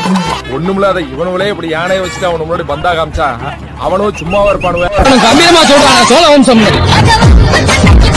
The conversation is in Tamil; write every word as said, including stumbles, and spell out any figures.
ஒண்ணுமில்லாத இவனுங்களே இப்படி யானையை வச்சுட்டு அவனு முன்னாடி பந்தா காமிச்சா அவனும் சும்மாவா இருப்பானுவேன். கம்பீரமா சொல்றாங்க சோழ வம்சம்.